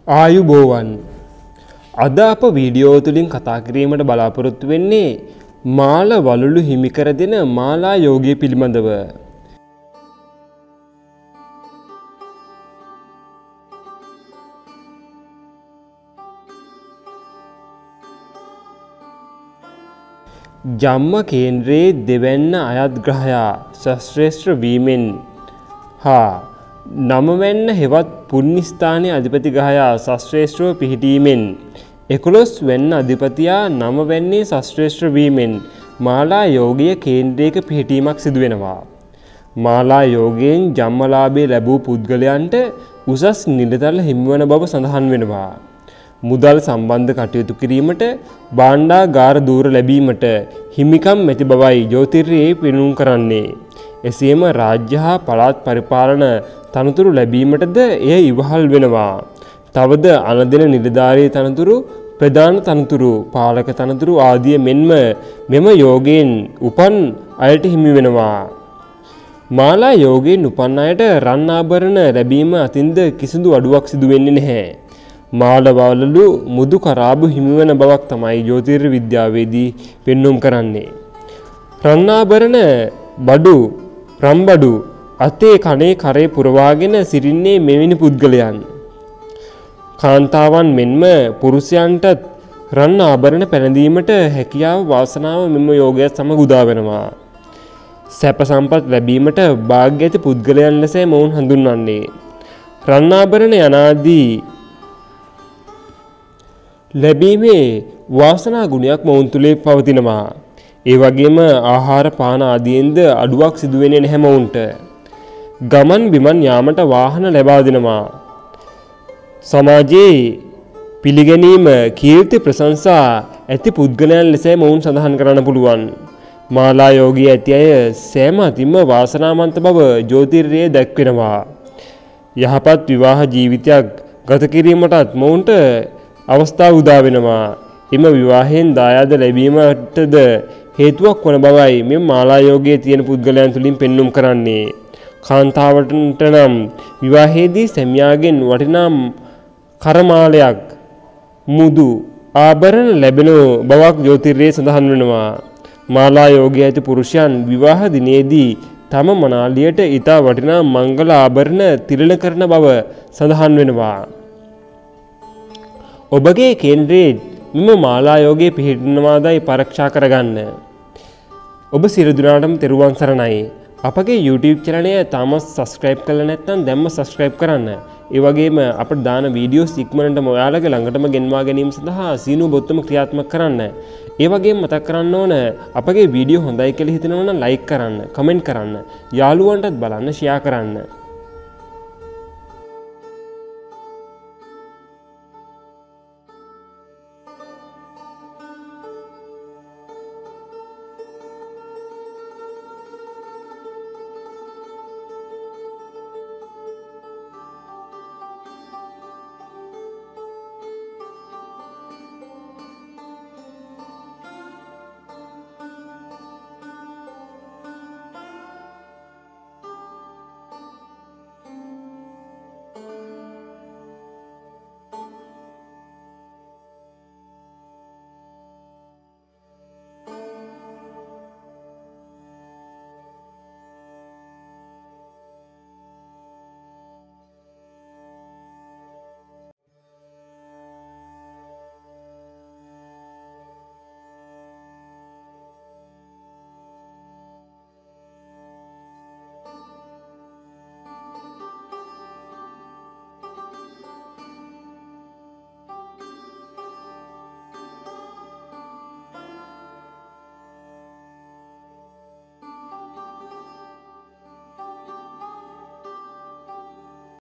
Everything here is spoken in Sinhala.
ආයුබෝවන් අද අප වීඩියෝ තුලින් කතා කිරීමට බලාපොරොත්තු වෙන්නේ මාල වලලු හිමි කර දෙන මාලා යෝගය පිළිබඳව. ජම්ම කේන්ද්‍රයේ දෙවැන්න අයත් ග්‍රහයා ශාස්ත්‍රේෂ්ඨ වීමෙන් හා නවවැන්න හෙවත් පුණ්‍ය ස්ථානයේ අධිපති ග්‍රහයා ශාස්ත්‍රේෂ්ඨව පිහිටීමෙන් 11 වැන්න අධිපතියා නවවැන්නේ ශාස්ත්‍රේෂ්ඨ වීමෙන් මාලා යෝගීය කේන්ද්‍රයක පිහිටීමක් සිදු වෙනවා. මාලා යෝගයෙන් ජම්මලාභය ලැබූ පුද්ගලයන්ට උසස් නිලතල හිමිවන බව සඳහන් වෙනවා. මුදල් සම්බන්ධ කටයුතු කිරීමට භාණ්ඩාගාර දූර ලැබීමට හිමිකම් ඇති බවයි ජ්‍යොතිර්යයේ පෙන්වුම් කරන්නේ. එසේම රාජ්‍ය හා පළාත් පරිපාලන තනතුරු ලැබීමටද එය ඉවහල් වෙනවා. තවද අනදෙන නිලධාරී තනතුරු, ප්‍රධාන තනතුරු, පාලක තනතුරු ආදිය මෙන්ම මෙම යෝගයෙන් උපන් අයට හිමි වෙනවා. මාලා යෝගයෙන් උපන් අයට රන් ආභරණ ලැබීම අතින්ද කිසිදු අඩුවක් සිදු වෙන්නේ නැහැ. මාල වලලු මුදු කරාබු හිමිවන බවක් තමයි ජ්‍යොතිර්ය විද්‍යාවේදී පෙන්වුම් කරන්නේ. රන් ආභරණ බඩු රම්බඩු අතේ කනේ කරේ පුරවාගෙන සිටින්නේ මෙවැනි පුද්ගලයන්. කාන්තාවන් මෙන්ම පුරුෂයන්ටත් රන් ආභරණ පැනදීමට හැකියාව වාසනාව මෙම යෝගයත් සමග උදා වෙනවා. සැප සම්පත් ලැබීමට වාග්ය ඇති පුද්ගලයන් ලෙස මොවුන් හඳුන්වන්නේ. රන් ආභරණ යනාදී ලැබීමේ වාසනා ගුණයක් මොවුන් තුලේ පවතිනවා. ඒ වගේම ආහාර පාන ආදීන්ද අඩුවක් සිදු වෙන්නේ නැහැ මොවුන්ට. ගමන් බිමන් යාමට වාහන ලැබා දෙනවා. සමාජයේ පිළිගැනීම කීර්ති ප්‍රශංසා ඇති පුද්ගලයන් ලෙස මොවුන් සඳහන් කරන්න පුළුවන්. මාලා යෝගී ඇති අය සෑම අතින්ම වාසනාවන්ත බව ජ්‍යොතිර්යයේ දැක්වෙනවා. යහපත් විවාහ ජීවිතයක් ගත කිරීමටත් මොවුන්ට අවස්ථාව උදා වෙනවා. එම විවාහයෙන් දායාද ලැබීමටද හේතුවක් වන බවයි මේ මාලා යෝගයේ තියෙන පුද්ගලයන් තුලින් පෙන්눔 කරන්නේ. කාන්තාවට නම් විවාහයේදී සැමියාගෙන් වටිනා කරමාලයක් මුදු ආභරණ ලැබෙන බවක් ජ්‍යොතිර්යයේ සඳහන් වෙනවා. මාලා යෝගයේ ඇති පුරුෂයන් විවාහ දිනේදී තම මනාලියට ඊතා වටිනා මංගල ආභරණ තිලන කරන බව සඳහන් වෙනවා. ඔබගේ කේන්ද්‍රයේ මෙම මාලා යෝගයේ පිහිටනවාදයි පරීක්ෂා කරගන්න. ඔබ සියලු දෙනාටම තෙරුවන් සරණයි. අපගේ YouTube channel එක තාමත් subscribe කරලා නැත්නම් දැන්ම subscribe කරන්න. ඒ වගේම අපිට දාන වීඩියෝස් ඉක්මනටම ඔයාලගේ ළඟටම ගෙන්වා ගැනීම සඳහා සීනු බොත්තම ක්‍රියාත්මක කරන්න. ඒ වගේම මතක් කරන්න ඕන අපගේ වීඩියෝ හොඳයි කියලා හිතෙනවා නම් like කරන්න, comment කරන්න, යාළුවන්ටත් බලන්න, share කරන්න.